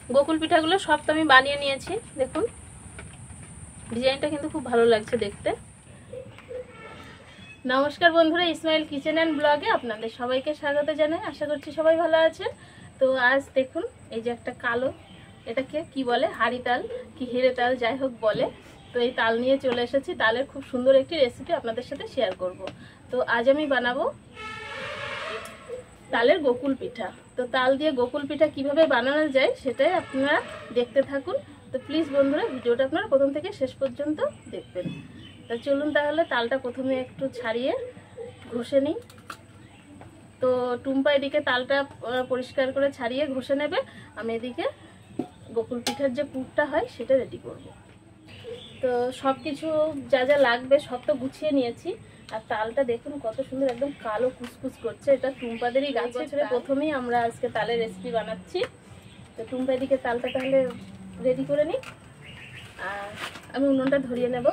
গোকুল পিঠাগুলো সব তো আমি বানিয়ে নিয়েছি। দেখুন ডিজাইনটা কিন্তু খুব ভালো লাগছে দেখতে। নমস্কার বন্ধুরা, ইসমাইল কিচেন অ্যান্ড ব্লগে আপনাদের সবাইকে স্বাগত জানাই। আশা করছি সবাই ভালো আছেন। তো আজ দেখুন এই যে একটা কালো, এটাকে কি বলে, হাড়ি তাল কি হিরে তাল যাই হোক বলে, তো এই তাল নিয়ে চলে এসেছি। তালের খুব সুন্দর একটি রেসিপি আপনাদের সাথে শেয়ার করব। তো আজ আমি বানাবো তালের গোকুল পিঠা। তো তাল দিয়ে গোকুল পিঠা কিভাবে বানানো যায় সেটাই আপনারা দেখতে থাকুন। তো প্লিজ বন্ধুরা ভিডিওটা আপনারা প্রথম থেকে শেষ পর্যন্ত দেখবেন। তা চলুন তাহলে তালটা প্রথমে একটু ছাড়িয়ে ঘষে নিই। তো টুম্পা এদিকে তালটা পরিষ্কার করে ছাড়িয়ে ঘষে নেবে, আমি এদিকে গোকুল পিঠার যে পুরটা হয় সেটা রেডি করব। তো সব কিছু যা যা লাগবে সব তো গুছিয়ে নিয়েছি। আর তালটা দেখুন কত সুন্দর একদম কালো কুচকুচ করছে। এটা টুম্পাদেরই গাছে ছেড়ে প্রথমেই আমরা আজকে তালের রেসিপি বানাচ্ছি। তো টুম্পা এদিকে তালটা তাহলে রেডি করে নিই, আর আমি উনুনটা ধরিয়ে নেব।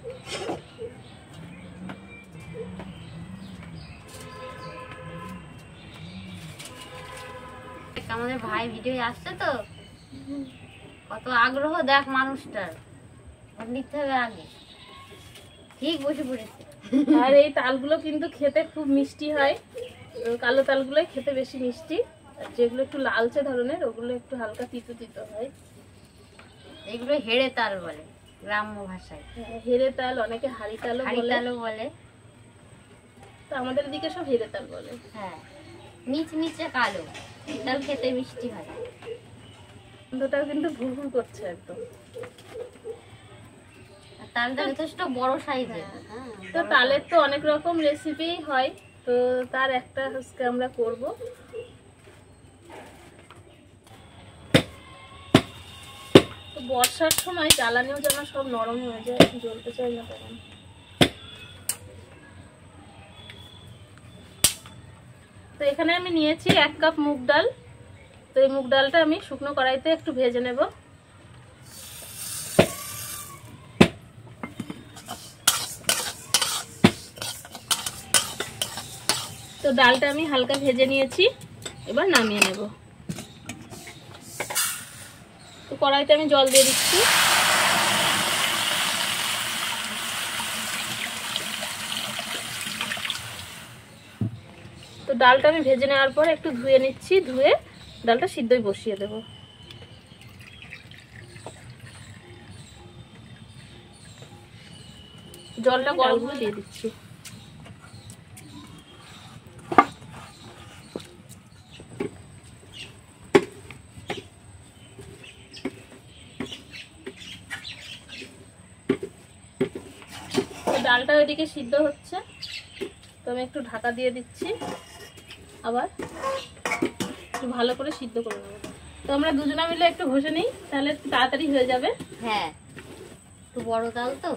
আমাদের ভাই ভিডিও আসছে তো, কত আগ্রহ দেখ মানুষটার, নিতে হবে আগে। ঠিক বসে পড়েছে। আর এই তালগুলো কিন্তু খেতে খুব মিষ্টি হয়। কালো তালগুলোই খেতে বেশি মিষ্টি, আর যেগুলো একটু লালচে ধরনের ওগুলো একটু হালকা তিতো তিতো হয়। এগুলো হেড়ে তাল বলে গ্রাম্য ভাষায়। হেড়ে তাল, অনেকে হাড়ি তালও বলে। তো আমাদের দিকে সব হেড়ে তাল বলে। হ্যাঁ, নিচে কালো তাল খেতে মিষ্টি হয়। গন্ধটাও কিন্তু ভুরভুর করছে একদম। তালটা যথেষ্ট বড় সাইজের। তো তালের তো অনেক রকম রেসিপি হয়, তো তার একটা আজকে আমরা করব। তো বর্ষার সময় জ্বালানিও যেন সব নরম হয়ে যায়, জ্বলতে চাই না তখন। তো এখানে আমি নিয়েছি 1 কাপ মুগ ডাল। তো এই মুগ ডালটা আমি শুকনো কড়াইতে একটু ভেজে নেব। তো ডালটা আমি হালকা ভেজে নিয়েছি, এবার নামিয়ে নেব। তো কড়াইতে আমি জল দিয়ে দিচ্ছি। তো ডালটা আমি ভেজে নেওয়ার পর একটু ধুয়ে নিচ্ছি, ধুয়ে ডালটা সিদ্ধই বসিয়ে দেব। জলটা গরম করে দিয়ে দিচ্ছি। ডালটা ওইদিকে সিদ্ধ হচ্ছে, তো আমি একটু ঢাকা দিয়ে দিচ্ছি, আবার একটু ভালো করে সিদ্ধ করে নেব। তো আমরা দুজনা মিলে একটু ঘষে নিই, তাহলে একটু তাড়াতাড়ি হয়ে যাবে। হ্যাঁ, একটু বড় তাল তো।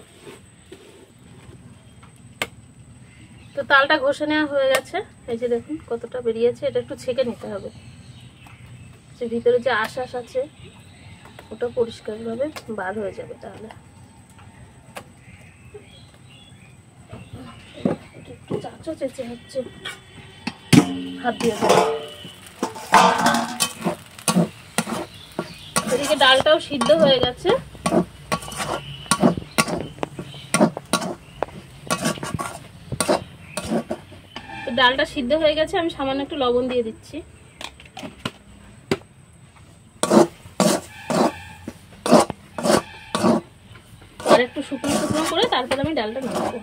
তো তালটা ঘষে নেওয়া হয়ে গেছে। এই যে দেখুন কতটা বেরিয়েছে, এটা একটু ছেঁকে নিতে হবে। যে ভিতরে যে আঁশ আছে ওটা পরিষ্কারভাবে বার হয়ে যাবে। তাহলে একটু চাচো চেঁচে হচ্ছে, হাত দিয়ে এদিকে ডালটাও সিদ্ধ হয়ে গেছে। তো ডালটা সিদ্ধ হয়ে গেছে, আমি সামান্য একটু লবণ দিয়ে দিচ্ছি। আর একটু শুকনো শুকনো করে তারপর আমি ডালটা নামাবো।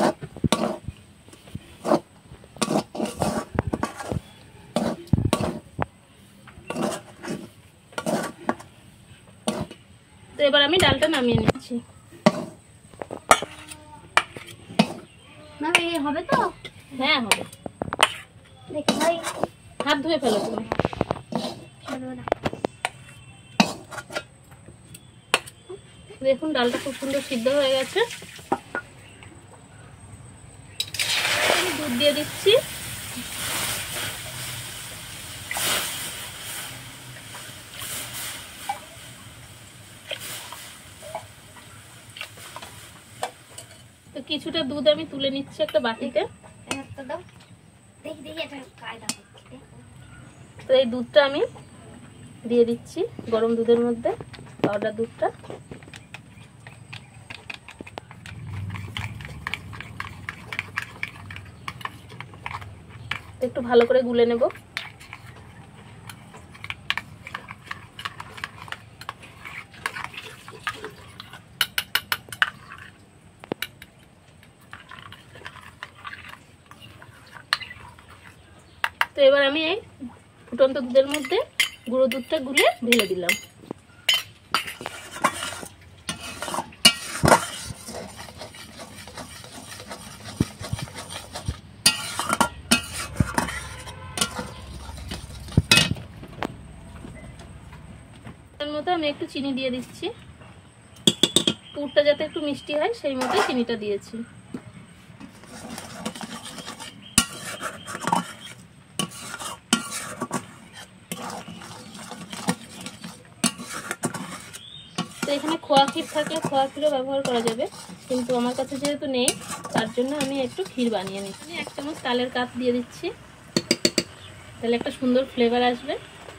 তো এবার আমি ডালটা নামিয়ে নিচ্ছি। হবে তো? হ্যাঁ হবে। দেখি ভাই, হাত ধুয়ে ফেলো তুমি। দেখুন ডালটা খুব সুন্দর সিদ্ধ হয়ে গেছে। দুধ দিয়ে দিচ্ছি। তো কিছুটা দুধ আমি তুলে নিচ্ছি একটা বাটিতে। তো এই দুধটা আমি দিয়ে দিচ্ছি গরম দুধের মধ্যে পাউডার দুধটা। একটু ভালো করে গুলে নেব। তো এবার আমি এই ফুটন্ত দুধের মধ্যে গুঁড়ো দুধটা গুলে ঢেলে দিলাম। তার মধ্যে আমি একটু চিনি দিয়ে দিচ্ছি, পুরটা যাতে একটু মিষ্টি হয় সেই মতো চিনিটা দিয়েছি। তো এখানে খোয়া ক্ষীর থাকলে খোয়া ক্ষীরও ব্যবহার করা যাবে, কিন্তু আমার কাছে যেহেতু নেই তার জন্য আমি একটু ক্ষীর বানিয়ে নিচ্ছি। 1 চামচ তালের কাপ দিয়ে দিচ্ছি, তাহলে একটা সুন্দর ফ্লেভার আসবে।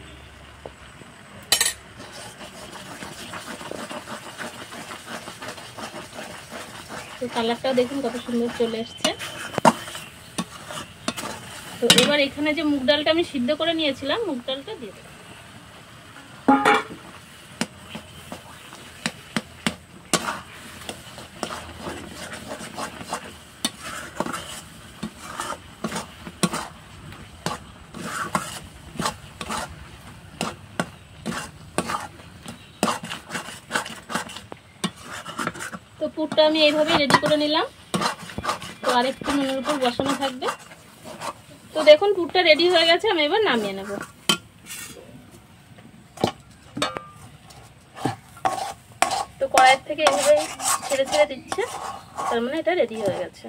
তো কালারটাও দেখুন কত সুন্দর চলে এসছে। তো এবার এখানে যে মুগ ডালটা আমি সিদ্ধ করে নিয়েছিলাম, মুগ ডালটা দিয়ে দেব। তো পুরটা আমি এইভাবেই রেডি করে নিলাম। তো আরেকটু নুনের উপর বসানো থাকবে। তো দেখুন পুরটা রেডি হয়ে গেছে, আমি এবার নামিয়ে নেব। তো কড়াইয়ের থেকে এইভাবে ছেড়ে ছেড়ে দিচ্ছে, তার মানে এটা রেডি হয়ে গেছে।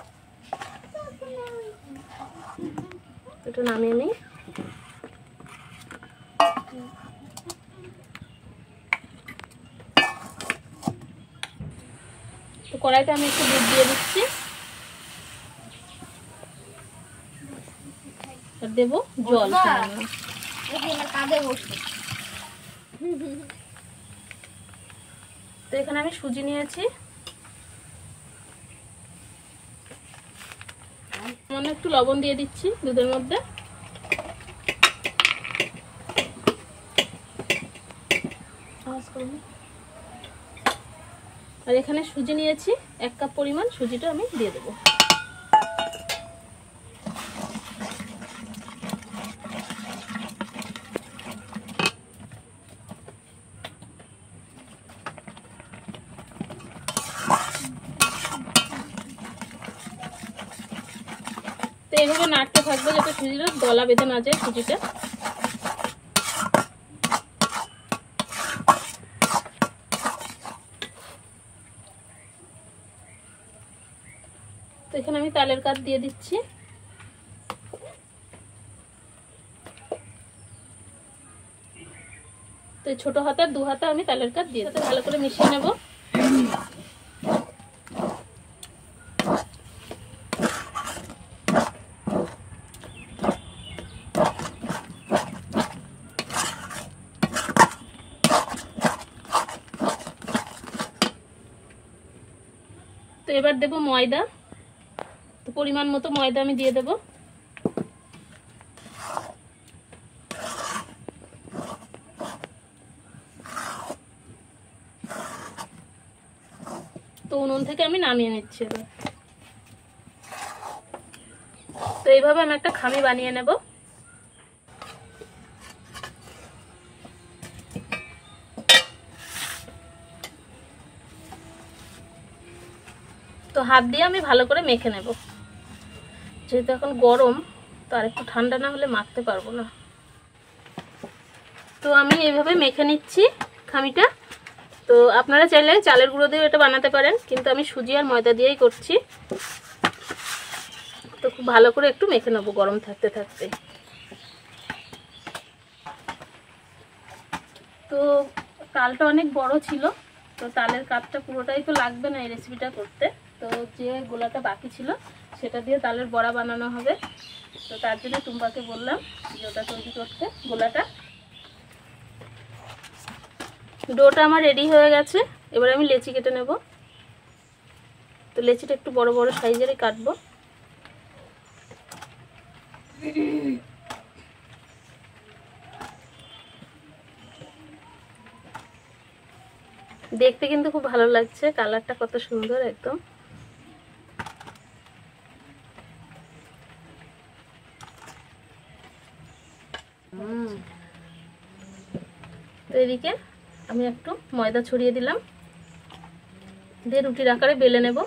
একটু নামিয়ে নিই। তো কড়াইতে আমি একটু দুধ দিয়ে দিচ্ছি, আর দেব জল। তো এখানে আমি সুজি নিয়েছি, সামান্য একটু লবণ দিয়ে দিচ্ছি দুধের মধ্যে। আর এখানে সুজি নিয়েছি 1 কাপ পরিমাণ, সুজিটা আমি দিয়ে দেবো। তো এইভাবে নাড়তে থাকবো যাতে সুজিটা দলা বেঁধে না যায় সুজিটা। তো এখানে আমি তালের কাপ দিয়ে দিচ্ছি। তো ছোট হাতার 2 হাতা আমি তালের কাপ দিয়ে দিতে ভালো করে মিশিয়ে নেব। তো এবার দেব ময়দা। তো পরিমাণ মতো ময়দা আমি দিয়ে দেব। তো উনুন থেকে আমি নামিয়ে নিচ্ছি এবার। তো এইভাবে আমি একটা খামি বানিয়ে নেব। তো হাত দিয়ে আমি ভালো করে মেখে নেব, যেহেতু এখন গরম, তো আর একটু ঠান্ডা না হলে মাখতে পারবো না। তো আমি এইভাবে মেখে নিচ্ছি খামিটা। তো আপনারা চাইলে চালের গুঁড়ো দিয়ে এটা বানাতে পারেন, কিন্তু আমি সুজি আর ময়দা দিয়েই করছি। তো খুব ভালো করে একটু মেখে নেবো গরম থাকতে থাকতে। তো তালটা অনেক বড় ছিল, তো তালের কাপটা পুরোটাই তো লাগবে না এই রেসিপিটা করতে। তো যে গোলাটা বাকি ছিল সেটা দিয়ে তালের বড়া বানানো হবে। তো তার জন্য টুম্পাকে বললাম যে ওটা তৈরি করতে গোলাটা। ডোটা আমার রেডি হয়ে গেছে। এবার আমি লেচি কেটে নেব। তো লেচিটা একটু বড় বড় সাইজেরই কাটবো। দেখতে কিন্তু খুব ভালো লাগছে, কালারটা কত সুন্দর একদম। তো এদিকে আমি একটু ময়দা ছড়িয়ে দিলাম, দিয়ে রুটির আকারে বেলে নেব।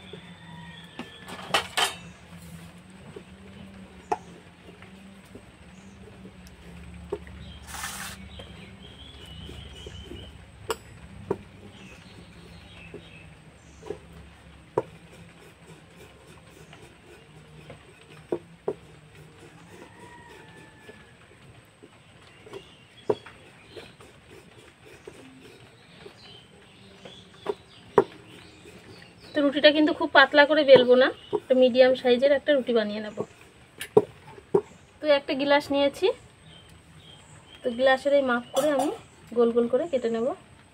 তো রুটিটা কিন্তু খুব পাতলা করে বেলবো না, একটা মিডিয়াম সাইজের একটা রুটি বানিয়ে নেব। তো একটা গ্লাস নিয়েছি, তো গ্লাসের এই মাপ করে আমি গোল গোল করে কেটে নেব।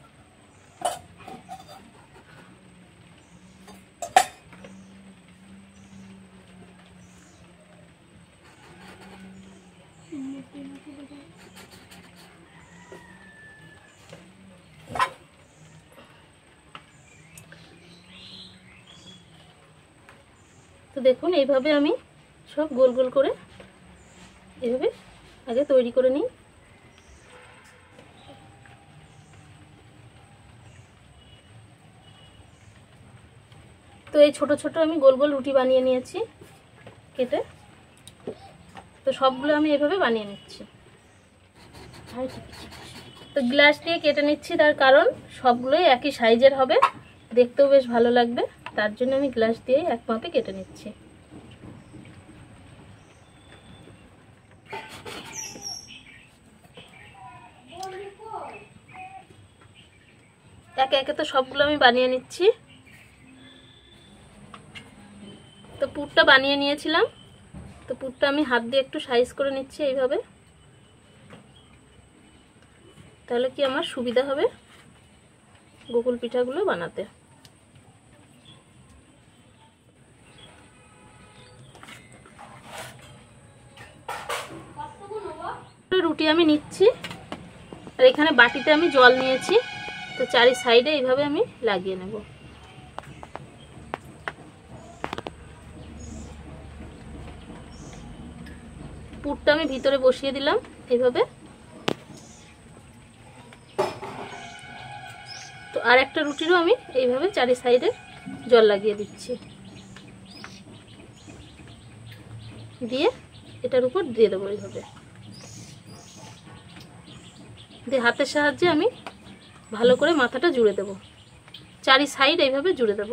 তো দেখুন এইভাবে আমি সব গোল গোল করে এইভাবে আগে তৈরি করে নিই। তো এই ছোট ছোট আমি গোল গোল রুটি বানিয়ে নিয়েছি কেটে। তো সবগুলো আমি এভাবে বানিয়ে নিচ্ছি। তো গ্লাস দিয়ে কেটে নিচ্ছি, তার কারণ সবগুলোই একই সাইজের হবে, দেখতেও বেশ ভালো লাগবে, তার জন্য আমি গ্লাস দিয়ে এক মাপে কেটে নিচ্ছি। একে একে তো সবগুলো আমি বানিয়ে নিচ্ছি। তো পুরটা বানিয়ে নিয়েছিলাম, তো পুরটা আমি হাত দিয়ে একটু সাইজ করে নিচ্ছি এইভাবে, তাহলে কি আমার সুবিধা হবে গোকুল পিঠাগুলো বানাতে। রুটি আমি নিচ্ছি, আর এখানে বাটিতে আমি জল নিয়েছি, তো চারি সাইডে এইভাবে আমি লাগিয়ে নেব। পুরটা আমি ভিতরে বসিয়ে দিলাম এইভাবে। তো আর একটা রুটিরও আমি এইভাবে চারি সাইডে জল লাগিয়ে দিচ্ছি, দিয়ে এটার উপর দিয়ে দেবো এইভাবে। দিয়ে হাতের সাহায্যে আমি ভালো করে মাথাটা জুড়ে দেব, চারি সাইড এইভাবে জুড়ে দেব।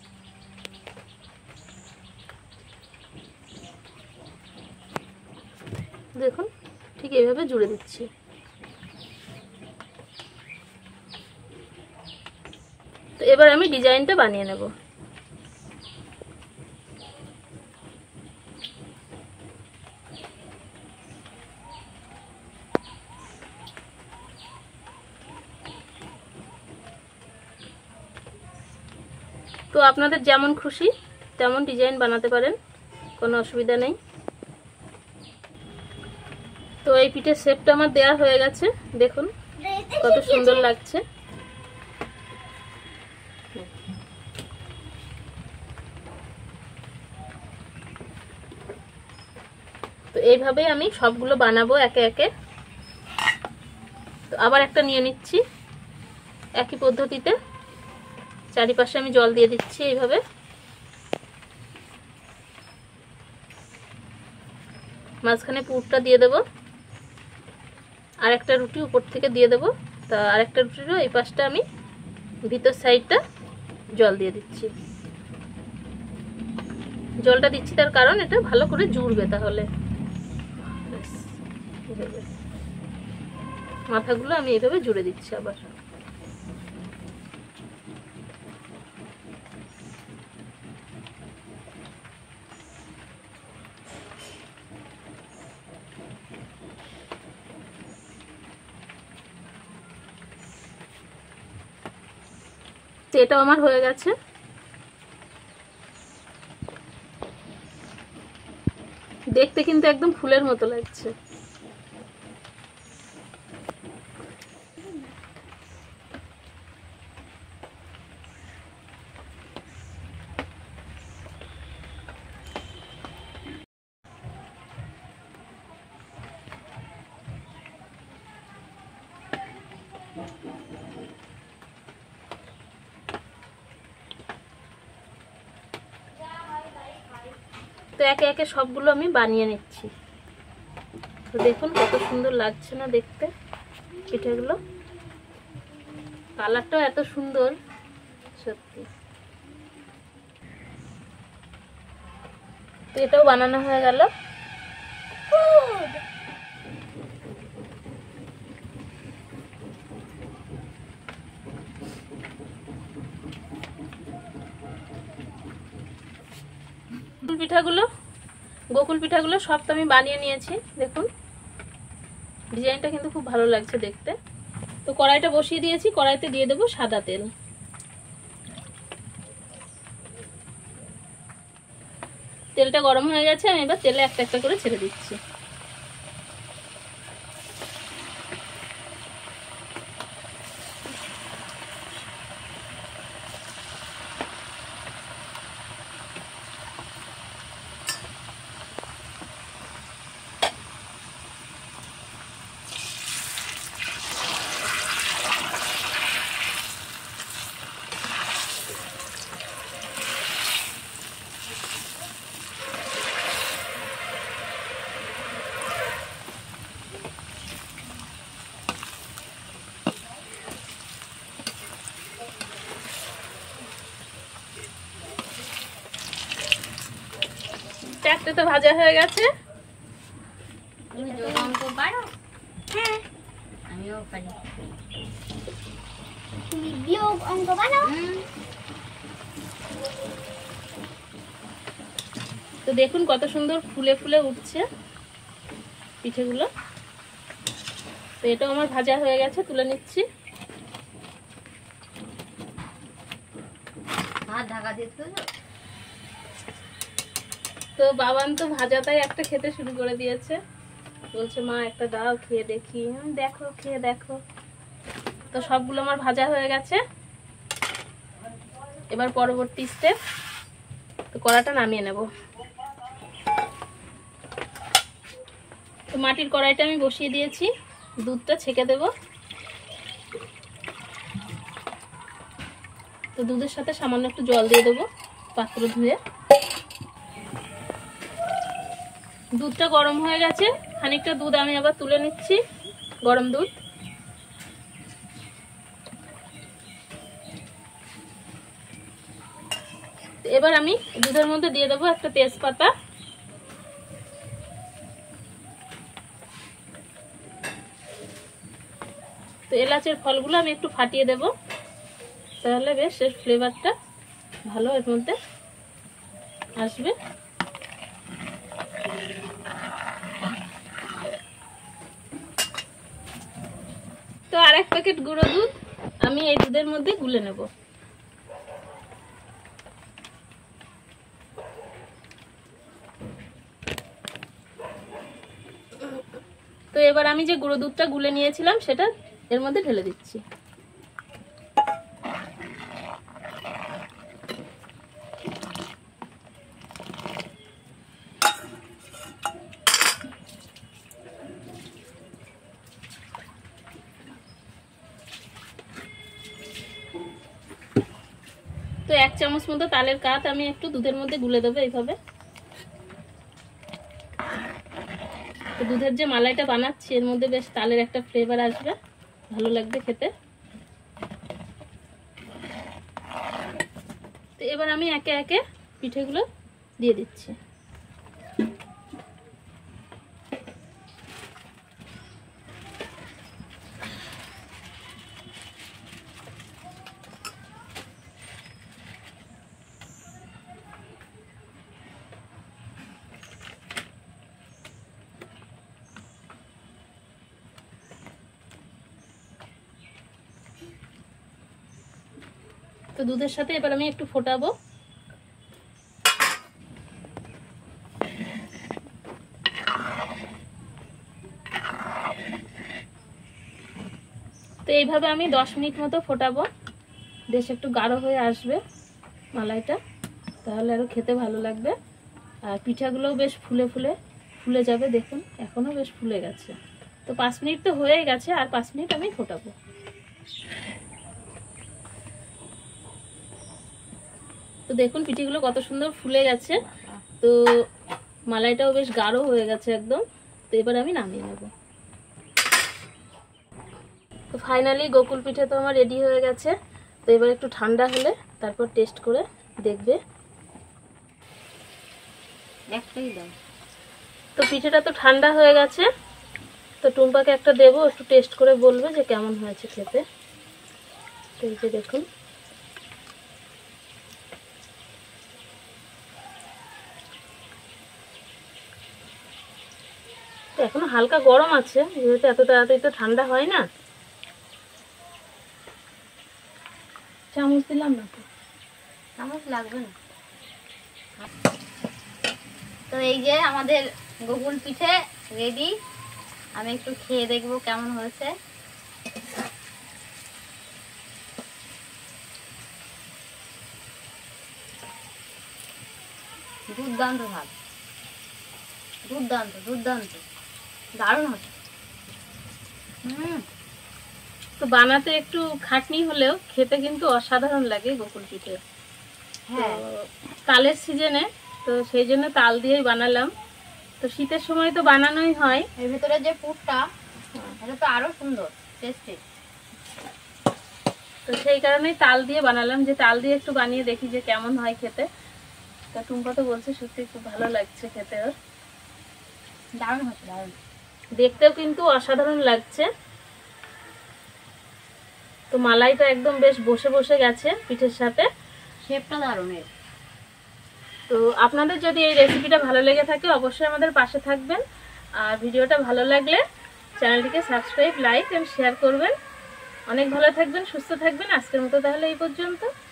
দেখুন ঠিক এইভাবে জুড়ে দিচ্ছি। তো এবার আমি ডিজাইনটা বানিয়ে নেব। তো আপনাদের যেমন খুশি তেমন ডিজাইন বানাতে পারেন, কোনো অসুবিধা নেই। তো এই পিঠের শেপটা আমার দেয়া হয়ে গেছে, দেখুন কত সুন্দর লাগছে। তো এইভাবেই আমি সবগুলো বানাবো একে একে। তো আবার একটা নিয়ে নিচ্ছি একই পদ্ধতিতে, চারিপাশে আমি জল দিয়ে দিচ্ছি এইভাবে। মাঝখানে পুরটা দিয়ে দেব, আর একটা রুটি উপর থেকে দিয়ে দেব। তা আরেকটা রুটিরও এই পাশটা আমি ভিতর সাইডটা জল দিয়ে দিচ্ছি। জলটা দিচ্ছি তার কারণ এটা ভালো করে জুড়বে, তাহলে মাথাগুলো আমি এইভাবে জুড়ে দিচ্ছি আবার। এটাও আমার হয়ে গেছে। দেখতে কিন্তু একদম ফুলের মতো লাগছে। তো একে একে সবগুলো আমি বানিয়ে নিচ্ছি। তো দেখুন কত সুন্দর লাগছে না দেখতে পিঠেগুলো, কালারটাও এত সুন্দর সত্যি। তো এটাও বানানো হয়ে গেল। গোকুল পিঠাগুলো সব তো আমি বানিয়ে নিয়েছি। দেখুন ডিজাইনটা কিন্তু খুব ভালো লাগছে দেখতে। তো কড়াইটা বসিয়ে দিয়েছি, কড়াইতে দিয়ে দেবো সাদা তেল। তেলটা গরম হয়ে গেছে, আমি এবার তেলে একটা একটা করে ছেড়ে দিচ্ছি। একটা তো ভাজা হয়ে গেছে। তুমি যোগ অঙ্ক পারো? হ্যাঁ আমিও পারি। তুমি বিয়োগ অঙ্ক পারো? তো দেখুন কত সুন্দর ফুলে ফুলে উঠছে পিঠেগুলো। তো এটাও আমার ভাজা হয়ে গেছে, তুলে নিচ্ছি। ভাত ঢাকা দিয়ে তুলো। তো বাবান তো ভাজাটাই একটা খেতে শুরু করে দিয়েছে, বলছে মা একটা দাও খেয়ে দেখি। দেখো খেয়ে দেখো। তো সবগুলো আমার ভাজা হয়ে গেছে। এবার পরবর্তী স্টেপ, তো কড়াটা নামিয়ে নেব। তো মাটির কড়াইটা আমি বসিয়ে দিয়েছি, দুধটা ছেঁকে দেব। তো দুধের সাথে সামান্য একটু জল দিয়ে দেবো পাত্র ধুয়ে। দুধটা গরম হয়ে গেছে, খানিকটা দুধ আমি আবার তুলে নিচ্ছি, গরম দুধ। এবার আমি দুধের মধ্যে দিয়ে দেবো একটা তেজপাতা, তো এলাচের ফলগুলো আমি একটু ফাটিয়ে দেব, তাহলে বেশ এর ফ্লেভারটা ভালো এর মধ্যে আসবে। তো আর এক প্যাকেট গুঁড়ো দুধ আমি এই দুধের মধ্যে গুলে নেব। তো এবার আমি যে গুঁড়ো দুধটা গুলে নিয়েছিলাম সেটা এর মধ্যে ঢেলে দিচ্ছি। তো 1 চামচ মতো তালের কাঠ আমি একটু দুধের মধ্যে গুলে দেবো এইভাবে। তো দুধের যে মালাইটা বানাচ্ছি এর মধ্যে বেশ তালের একটা ফ্লেভার আসবে, ভালো লাগবে খেতে। তো এবার আমি একে একে পিঠেগুলো দিয়ে দিচ্ছি। তো দুধের সাথে এবার আমি একটু ফোটাবো। তো এইভাবে আমি 10 মিনিট মতো ফোটাবো, বেশ একটু গাঢ় হয়ে আসবে মালাইটা, তাহলে আরো খেতে ভালো লাগবে। আর পিঠাগুলোও বেশ ফুলে ফুলে ফুলে যাবে। দেখুন এখনো বেশ ফুলে গেছে। তো 5 মিনিট তো হয়ে গেছে, আর 5 মিনিট আমি ফোটাবো। তো দেখুন পিঠাগুলো কত সুন্দর ফুলে গেছে। তো মালাইটাও বেশ গাঢ় হয়ে গেছে একদম। তো এবার আমি নামিয়ে নেব। তো ফাইনালি গোকুল পিঠা তো আমার রেডি হয়ে গেছে। তো এবার একটু ঠান্ডা হলে তারপর টেস্ট করে দেখবে। একটাই দাও। তো পিঠাটা তো ঠান্ডা হয়ে গেছে। তো টুম্পাকে একটা দেবো, একটু টেস্ট করে বলবে যে কেমন হয়েছে খেতে। তো এই যে দেখুন, তো এখনো হালকা গরম আছে, যেহেতু এত তাড়াতাড়ি তো ঠান্ডা হয় না। চামচ দিলাম না তো, চামচ লাগবে না। তো এই যে আমাদের গোকুল পিঠে রেডি। আমি একটু খেয়ে দেখবো কেমন হয়েছে। দুর্দান্ত ভাত, দুর্দান্ত দুর্দান্ত, দারুণ হচ্ছে। তো বানাতে একটু খাটনি হলেও খেতে কিন্তু অসাধারণ লাগে গোকুল পিঠে। হ্যাঁ, তালের সিজনে, তো সেই জন্য তাল দিয়েই বানালাম। তো শীতের সময় তো বানানোই হয়। এর ভিতরে যে পুরটা, এটা তো আরো সুন্দর টেস্টি। তো সেই কারণেই তাল দিয়ে বানালাম, যে তাল দিয়ে একটু বানিয়ে দেখি যে কেমন হয় খেতে। তা টুম্পা তো বলছে সত্যি খুব ভালো লাগছে খেতে, ওর দারুণ হচ্ছে, দারুণ। দেখতেও কিন্তু অসাধারণ লাগছে। তো মালাইটা একদম বেশ বসে বসে গেছে পিঠের সাথে, শেপটা দারুণ এর। তো আপনাদের যদি এই রেসিপিটা ভালো লেগে থাকে অবশ্যই আমাদের পাশে থাকবেন। আর ভিডিওটা ভালো লাগলে চ্যানেলটিকে সাবস্ক্রাইব, লাইক এন্ড শেয়ার করবেন। অনেক ভালো থাকবেন, সুস্থ থাকবেন। আজকের মতো তাহলে এই পর্যন্ত।